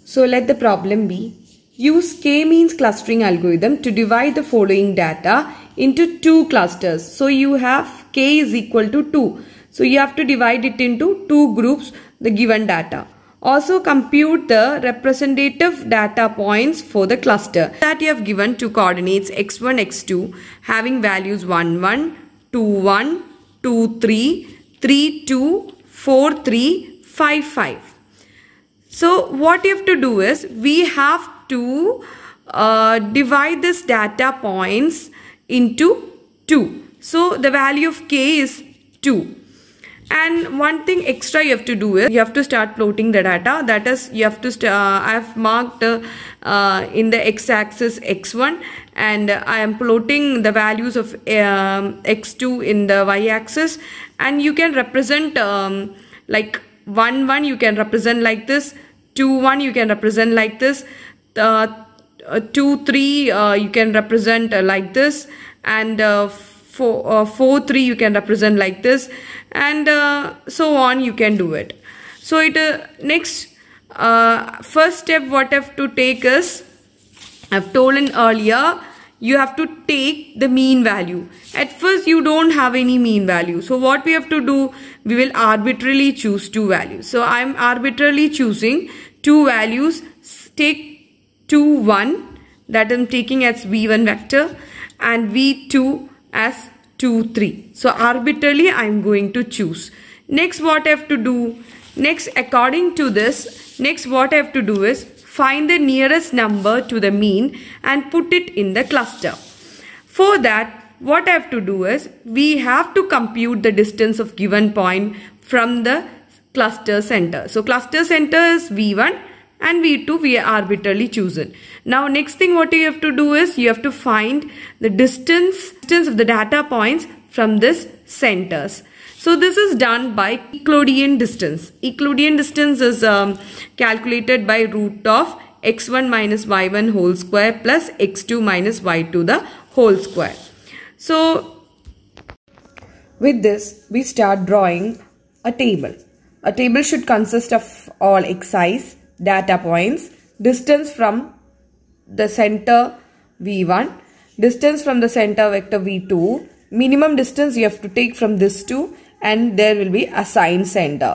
So let the problem be. Use k-means clustering algorithm to divide the following data into two clusters. So you have k is equal to 2. So you have to divide it into two groups, the given data. Also compute the representative data points for the cluster that you have given two coordinates x1, x2 having values 1, 1, 2, 1, 2, 3, 3, 2, 4, 3, 5, 5. So what you have to do is we have to divide this data points into 2. So the value of k is 2. And one thing extra you have to do is you have to start plotting the data. That is, you have to I have marked in the x-axis x1 and I am plotting the values of x2 in the y-axis, and you can represent like 1, 1 you can represent like this, 2, 1 you can represent like this, 2, 3 you can represent like this, and 4, 3 you can represent like this, and so on you can do it. So next first step what I have to take is, I have told in earlier, you have to take the mean value. At first you don't have any mean value. So what we have to do, we will arbitrarily choose two values. So I am arbitrarily choosing two values. Take 2, 1 that I am taking as v1 vector and v2 as 2, 3. So arbitrarily I am going to choose. Next what I have to do, next according to this, next what I have to do is find the nearest number to the mean and put it in the cluster. For that what I have to do is we have to compute the distance of given point from the cluster center. So cluster center is v1 and v2 we are arbitrarily chosen. Now next thing what you have to do is you have to find the distance of the data points from this centers. So this is done by Euclidean distance. Euclidean distance is calculated by root of x1 minus y1 whole square plus x2 minus y2 the whole square. So with this we start drawing a table. A table should consist of all xi's, data points, distance from the center v1, distance from the center vector v2, minimum distance you have to take from this two, and there will be assigned center.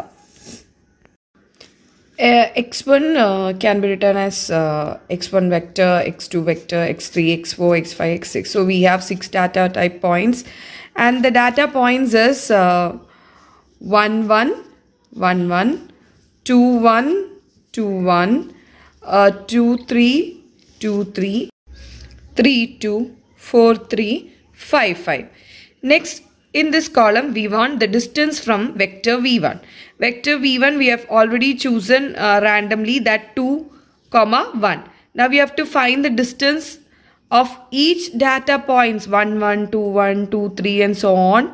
x1 can be written as x1 vector, x2 vector, x3, x4, x5, x6. So we have 6 data type points, and the data points is 1, 1, 1, 1, 2, 1, 2, 1, 2, 3, 2, 3, 3, 2, 4, 3, 5, 5. Next, in this column, we want the distance from vector v1. Vector v1 we have already chosen randomly, that 2, 1. Now we have to find the distance of each data points 1, 1, 2, 1, 2, 3 and so on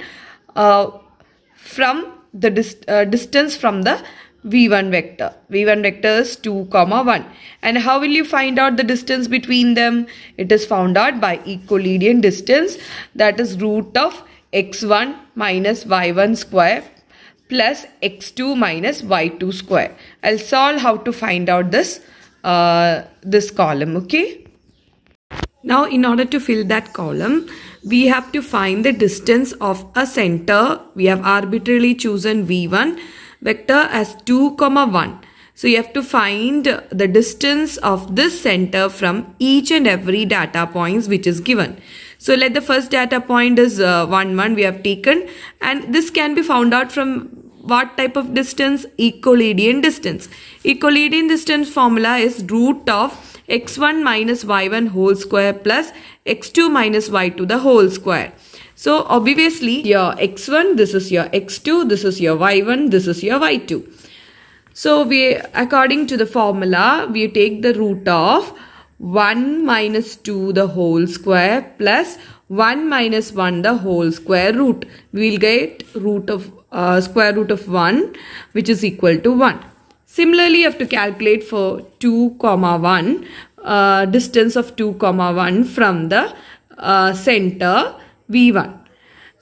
from the distance from the v1 vector. V1 vector is 2, 1. And how will you find out the distance between them? It is found out by Euclidean distance, that is root of x1 minus y1 square plus x2 minus y2 square. I'll solve how to find out this column, okay? Now in order to fill that column, we have to find the distance of a center. We have arbitrarily chosen v1 vector as 2, 1. So you have to find the distance of this center from each and every data points which is given. So let the first data point is 1, 1 we have taken, and this can be found out from what type of distance? Euclidean distance. Euclidean distance formula is root of x1 minus y1 whole square plus x2 minus y2 the whole square. So obviously your x1, this is your x2, this is your y1, this is your y2. So we, according to the formula, we take the root of 1 minus 2 the whole square plus 1 minus 1 the whole square root. We will get root of square root of 1, which is equal to 1. Similarly, you have to calculate for 2, 1, distance of 2, 1 from the center v1.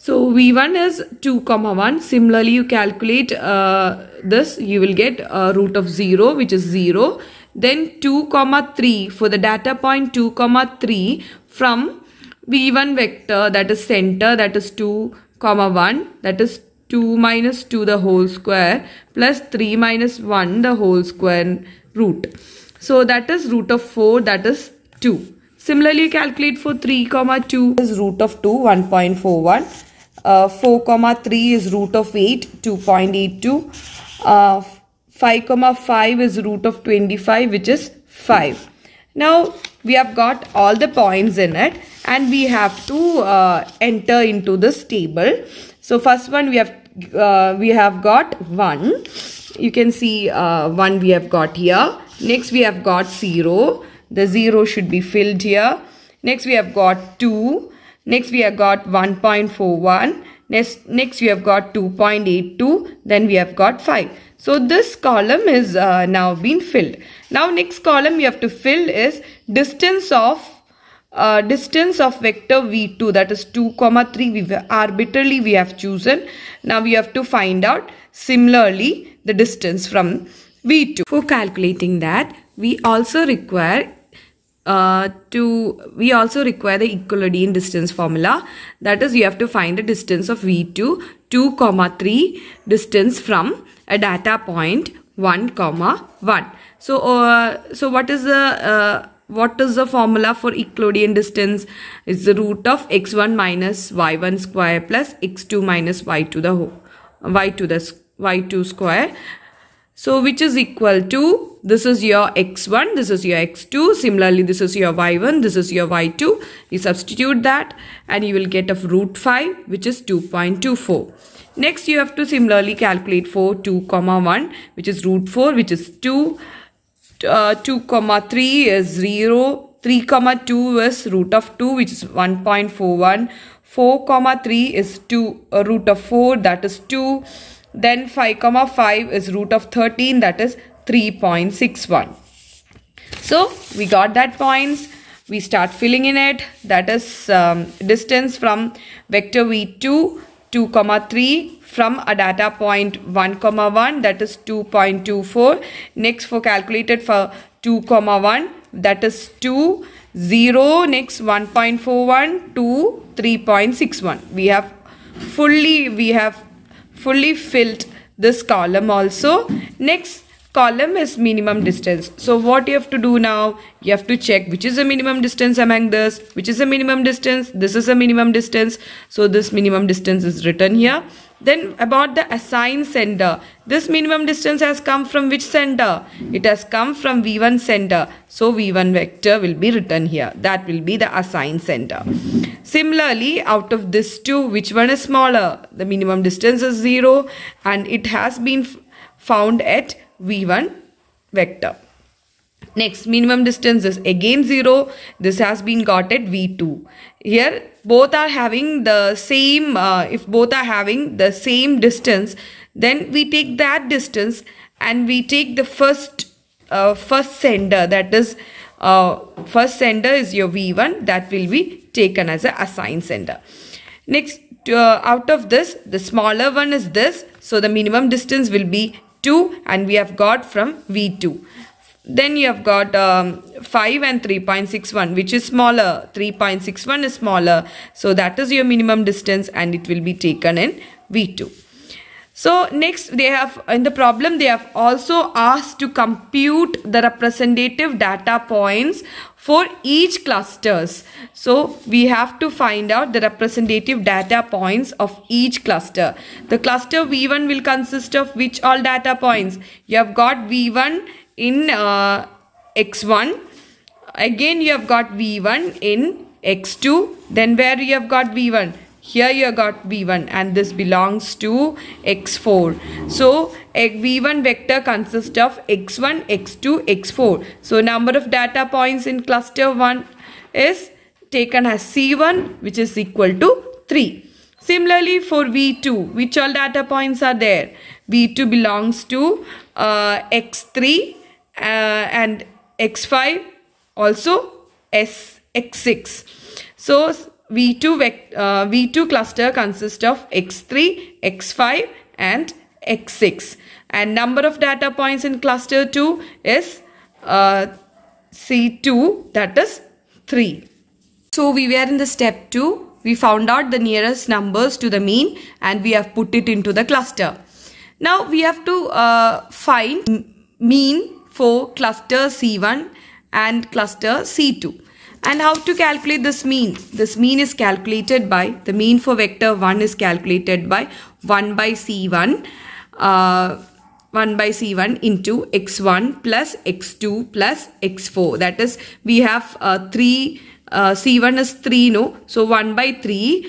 So V1 is 2 comma 1. Similarly, you calculate this, you will get root of 0, which is 0. Then 2 comma 3 for the data point 2 comma 3 from V1 vector, that is center, that is 2 comma 1, that is 2 minus 2 the whole square plus 3 minus 1 the whole square root. So that is root of 4, that is 2. Similarly, calculate for 3 comma 2 is root of 2, 1.41. 4 comma 3 is root of 8, 2.82. 5 comma 5 is root of 25, which is 5. Now we have got all the points in it and we have to enter into this table. So first one we have got 1. You can see 1 we have got here. Next we have got 0. The 0 should be filled here. Next we have got 2. Next we have got 1.41. Next we have got 2.82. Then we have got 5. So this column is now been filled. Now next column we have to fill is distance of vector v2, that is 2 comma 3. Arbitrarily we have chosen. Now we have to find out similarly the distance from v2. For calculating that, we also require the Euclidean distance formula. That is, you have to find the distance of v2, 2 comma 3, distance from a data point 1 comma 1. So what is the formula for Euclidean distance? It's the root of x1 minus y1 square plus x2 minus y2 square. So which is equal to, this is your x1, this is your x2, similarly this is your y1, this is your y2. You substitute that and you will get of root 5, which is 2.24. Next you have to similarly calculate for 2 comma 1, which is root 4, which is 2. 2 comma 3 is 0. 3 comma 2 is root of 2, which is 1.41. 4 comma 3 is 2 root of 4, that is 2. Then 5 comma 5 is root of 13, that is 3.61. So we got that points. We start filling in it. That is distance from vector v2, 2 comma 3 from a data point 1 comma 1, that is 2.24. Next for calculated for 2 comma 1, that is 2, 0. Next 1.41 to 3.61. We have fully filled this column also. Next column is minimum distance. So what you have to do now, you have to check which is the minimum distance among this, which is the minimum distance, this is a minimum distance. So this minimum distance is written here. Then about the assigned center, this minimum distance has come from which center? It has come from v1 center. So v1 vector will be written here. That will be the assigned center. Similarly, out of this two, which one is smaller? The minimum distance is 0 and it has been found at v1 vector. Next, minimum distance is again 0. This has been got at v2. Here both are having the same, if both are having the same distance, then we take that distance and we take the first sender, that is first sender is your v1, that will be taken as a assigned sender. Next, out of this, the smaller one is this, so the minimum distance will be 2 and we have got from v2. Then you have got 5 and 3.61, which is smaller. 3.61 is smaller. So that is your minimum distance and it will be taken in v2. So next they have, in the problem they have also asked to compute the representative data points for each clusters. So we have to find out the representative data points of each cluster. The cluster v1 will consist of which all data points? You have got v1 in x1, again you have got v1 in x2, then where you have got v1? Here you have got v1 and this belongs to x4. So a v1 vector consists of x1, x2, x4. So number of data points in cluster 1 is taken as c1, which is equal to 3. Similarly for v2, which all data points are there? v2 belongs to x3 and x5, also x6. So V2 cluster consists of x3, x5 and x6, and number of data points in cluster 2 is C2, that is 3. So we were in the step 2. We found out the nearest numbers to the mean and we have put it into the cluster. Now we have to find mean for cluster C1 and cluster C2. And how to calculate this mean? This mean is calculated by, the mean for vector 1 is calculated by 1 by C1 into x1 plus x2 plus x4. That is, we have 3, C1 is 3, no? So 1 by 3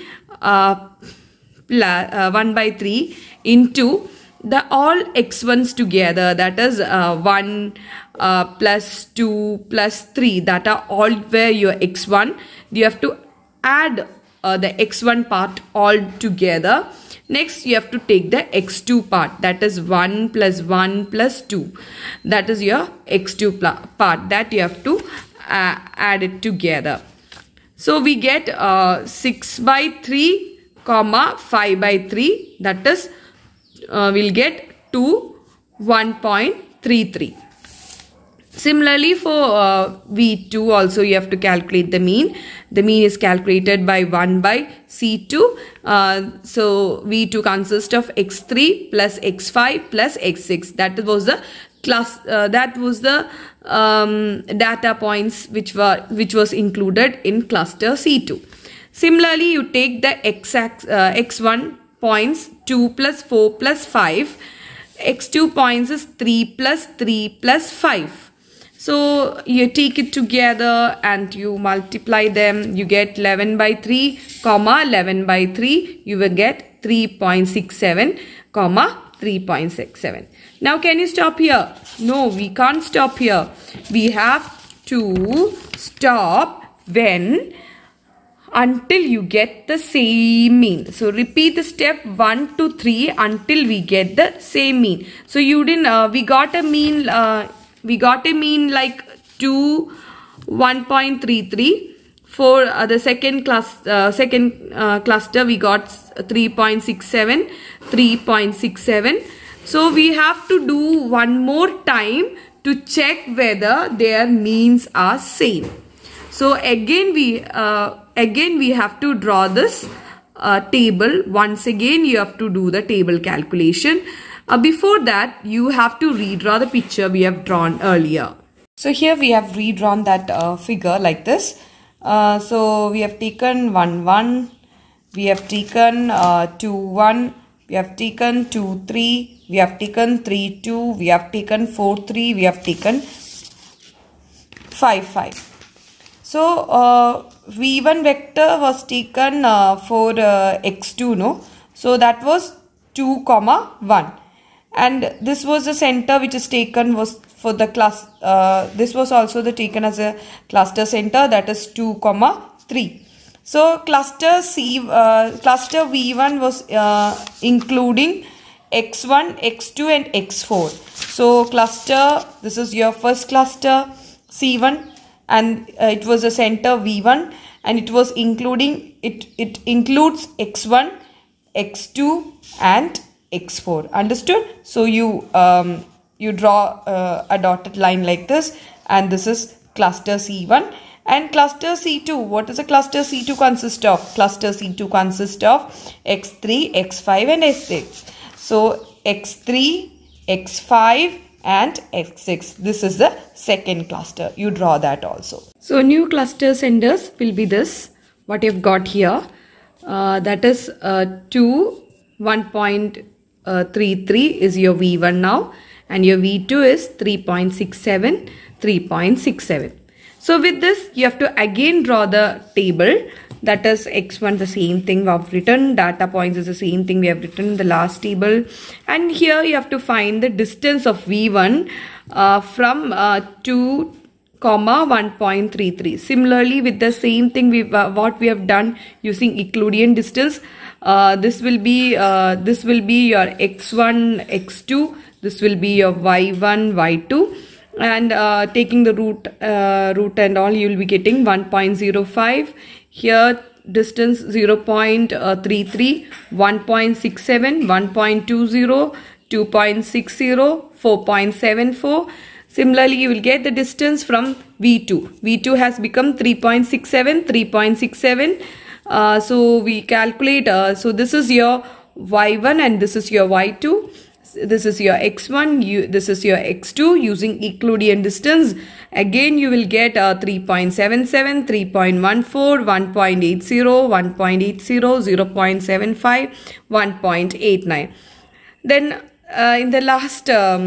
into the all x1s together, that is 1 plus 2 plus 3, that are all where your x1. You have to add the x1 part all together. Next you have to take the x2 part, that is 1 plus 1 plus 2, that is your x2 part, that you have to add it together. So we get 6 by 3 comma 5 by 3, that is we'll get 1.33. Similarly for V2 also you have to calculate the mean. The mean is calculated by 1 by C2. So V2 consists of x3 plus x5 plus x6. That was the data points which was included in cluster C2. Similarly, you take the x1 points 2 plus 4 plus 5. X2 points is 3 plus 3 plus 5. So you take it together and you multiply them. You get 11 by 3 comma 11 by 3. You will get 3.67 comma 3.67. Now can you stop here? No, we can't stop here. We have to stop until you get the same mean. So repeat the step 1 to 3 until we get the same mean. So you didn't. We got a mean. We got a mean like 1.33. For the second cluster we got 3.67. 3.67. So we have to do one more time to check whether their means are same. So again we have to draw this table. Once again you have to do the table calculation. Before that you have to redraw the picture we have drawn earlier. So here we have redrawn that figure like this. So we have taken 1 1, we have taken 2 1, we have taken 2 3, we have taken 3 2, we have taken 4 3, we have taken 5 5. So V1 vector was taken for x2, no? So that was 2 comma 1, and this was the center which is taken was for the class. This was also taken as a cluster center, that is 2 comma 3. So cluster V1 was including x1, x2 and x4. So cluster, this is your first cluster C1, and it was a center V1, and it was including it includes x1, x2 and x4. Understood? So you draw a dotted line like this, and this is cluster C1. And cluster C2, what does a cluster C2 consist of? Cluster C2 consists of x3, x5 and x6. So x3, x5 and x6. This is the second cluster. You draw that also. So new cluster centers will be this, what you've got here. That is 1.33 is your V1 now, and your V2 is 3.67, 3.67. So with this you have to again draw the table. That is x1, the same thing we have written. Data points is the same thing we have written in the last table. And here you have to find the distance of V1 from 2, 1.33. Similarly, with the same thing what we have done using Euclidean distance, this will be your x1, x2. This will be your y1, y2. And taking the root and all, you will be getting 1.05. Here distance 0.33, 1.67, 1.20, 2.60, 4.74. Similarly, you will get the distance from V2. V2 has become 3.67, 3.67. So we calculate, so this is your Y1 and this is your Y2. This is your X1, this is your X2 using Euclidean distance. Again, you will get 3.77, 3.14, 1.80, 1.80, 0.75, 1.89. Then in the last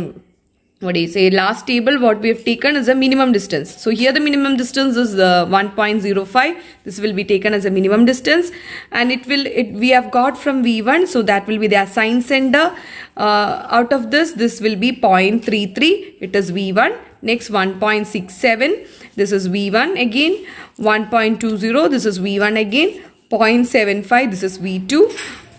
last table, what we have taken is a minimum distance. So here the minimum distance is 1.05. This will be taken as a minimum distance, and we have got from V1, so that will be the assigned center. Out of this will be 0.33. It is V1. Next 1.67. This is V1 again. 1.20. This is V1 again. 0.75. This is V2.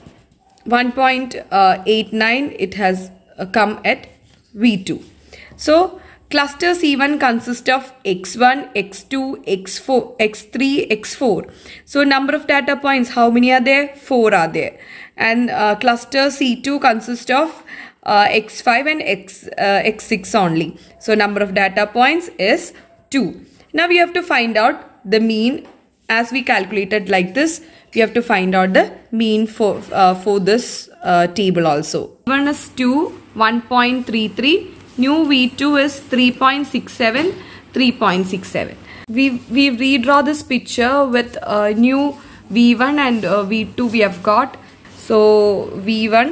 1.89. It has come at V2. So cluster C1 consists of X1, X2, X4, X3, X4. So number of data points, how many are there? 4 are there. And cluster C2 consists of X5 and X6 only. So number of data points is 2. Now we have to find out the mean. As we calculated like this, we have to find out the mean for this table also. V1 is 2, 1.33. New V2 is 3.67, 3.67. We redraw this picture with new V1 and V2 we have got. So V1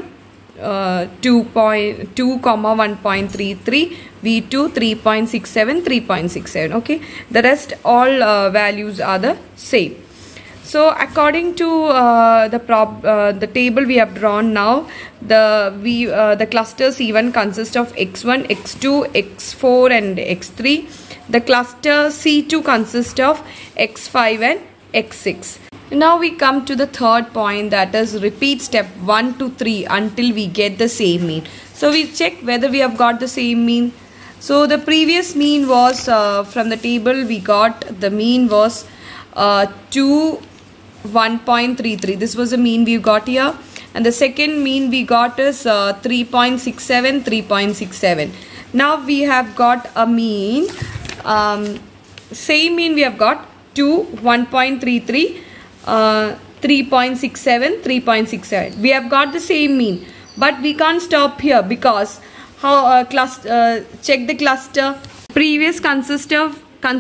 2.2, 1.33, V2 3.67, 3.67. Okay, the rest all values are the same. So according to the table we have drawn now, the cluster C1 consists of X1, X2, X4 and X3. The cluster C2 consists of X5 and X6. Now we come to the third point, that is repeat step 1 to 3 until we get the same mean. So we check whether we have got the same mean. So the previous mean was from the table we got, the mean was 1.33. This was the mean we got here. And the second mean we got is 3.67, 3.67. Now we have got a mean, same mean we have got 1.33, 3.67, 3.67. We have got the same mean, but we can't stop here because how check the cluster. Previous consisted of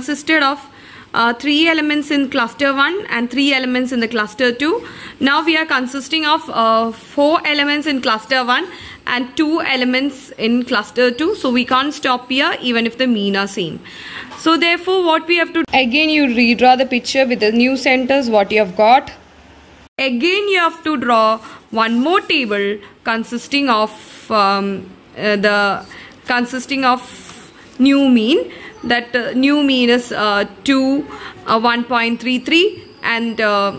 3 elements in cluster 1 and 3 elements in the cluster 2. Now we are consisting of 4 elements in cluster 1 and 2 elements in cluster 2. So we can't stop here even if the mean are same. So therefore what we have to, again you redraw the picture with the new centers what you have got. Again you have to draw one more table consisting of new mean. That new mean is 1.33 and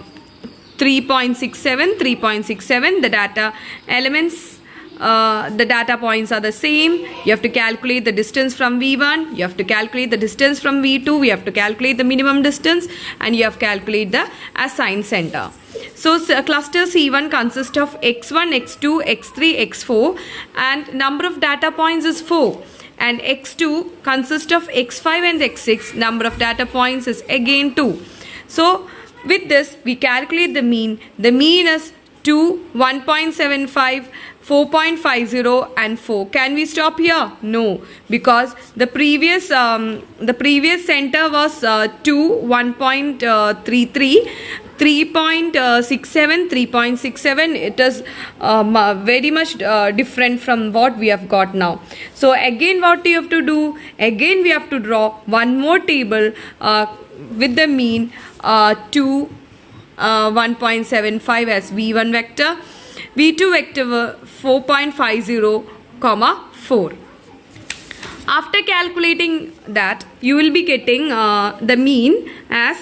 3.67, 3.67. The data elements, the data points are the same. You have to calculate the distance from V1, you have to calculate the distance from V2, we have to calculate the minimum distance, and you have to calculate the assigned center. So cluster C1 consists of X1, X2, X3, X4 and number of data points is 4. And X2 consists of X5 and X6. Number of data points is again 2. So with this we calculate the mean. The mean is 2, 1.75, 4.50 and 4. Can we stop here? No, because the previous center was 2, 1.33. 3.67, 3.67. It is very much different from what we have got now. So again what you have to do, again we have to draw one more table with the mean 1.75 as V1 vector, V2 vector 4.50, 4. After calculating that, you will be getting the mean as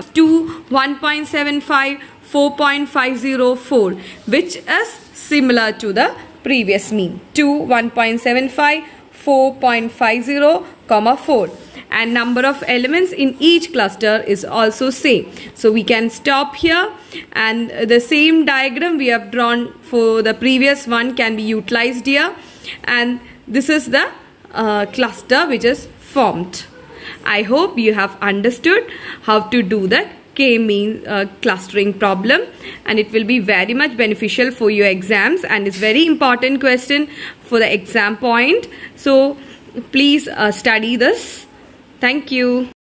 1.75, 4.50, 4, which is similar to the previous mean. 1.75, 4.50, comma 4, and number of elements in each cluster is also same. So we can stop here, and the same diagram we have drawn for the previous one can be utilized here, and this is the cluster which is formed. I hope you have understood how to do the K-means clustering problem, and it will be very much beneficial for your exams, and it's very important question for the exam point. So please study this. Thank you.